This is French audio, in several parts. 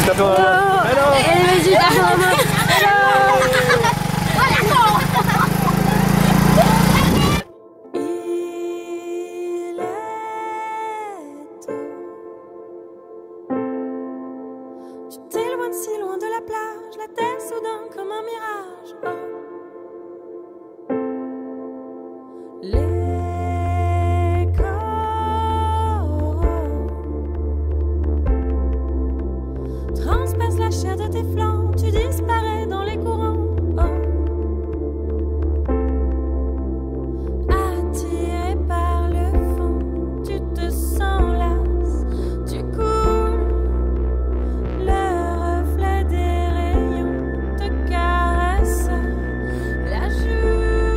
tape dans la main. Hello. Allez, vas-y, tape dans la main. Tu t'éloignes si loin de la plage, la tête soudain comme un mirage. Oh. L'écho transperce la chair de tes flancs, tu disparais dans les courants. Oh. Attiré par le fond, tu te sens lasse, tu coules. Le reflet des rayons te caresse la joue.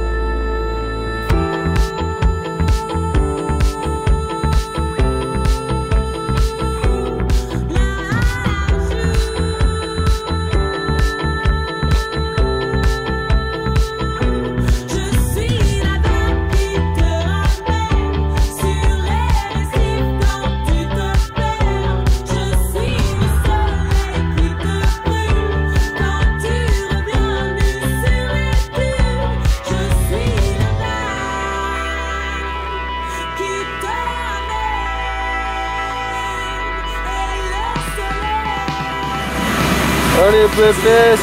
Allez, pépès.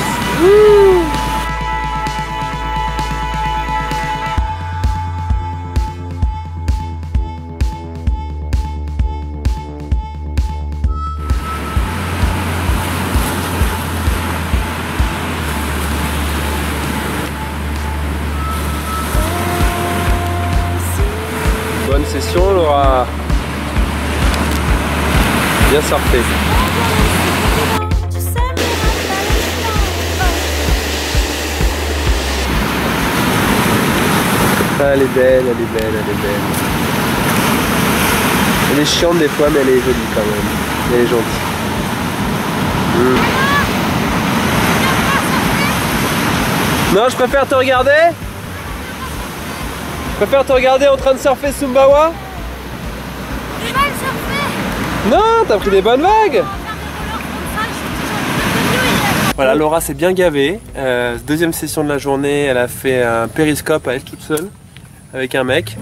Bonne session, Laura. Bien surfé. Elle est belle, elle est belle, elle est belle. Elle est chiante des fois, mais elle est jolie quand même. Elle est gentille. Non, je préfère te regarder. Je préfère te regarder en train de surfer Sumbawa. J'ai mal surfé. Non, t'as pris des bonnes vagues. Voilà, Laura s'est bien gavée. Deuxième session de la journée, elle a fait un périscope à elle toute seule. Avec un mec.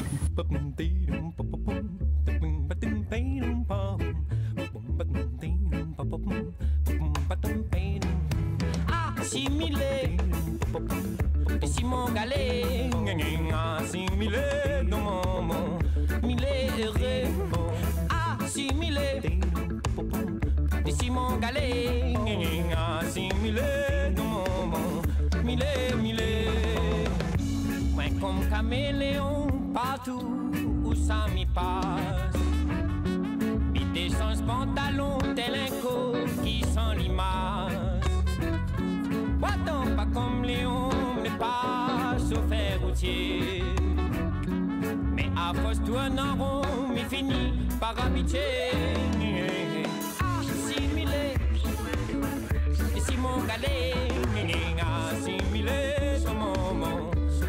Comme caméléon, partout où ça m'y passe. Bidé sans ce pantalon, tel un co qui sent limace. Pourtant pas comme Léon, mais pas chauffeur routier. Mais à force tourne en rond, mais finit par habituer. Assimilé, et si mon galet, assimilé, son moment.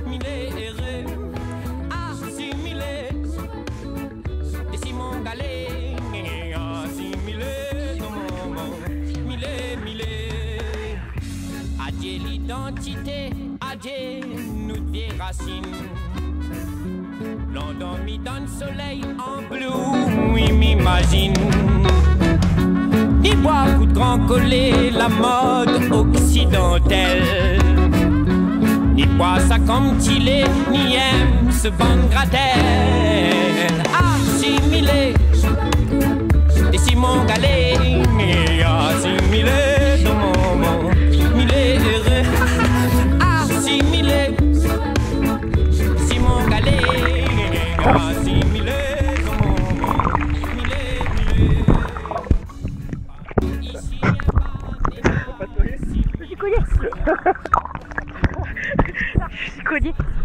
Adieu l'identité, adieu nous des racines. L'endormi dans le soleil en bleu, oui m'imagine. Ni bois coup de grand collé, la mode occidentale. Ni bois ça comme Tilé, ni aime ce bon gratel. Assimilé, et si mon galet, assimilé dans mon monde. Assimilé, si mon galet, assimilé dans mon monde. Ici, il n'y a pas de... Je suis collée. Je suis collée.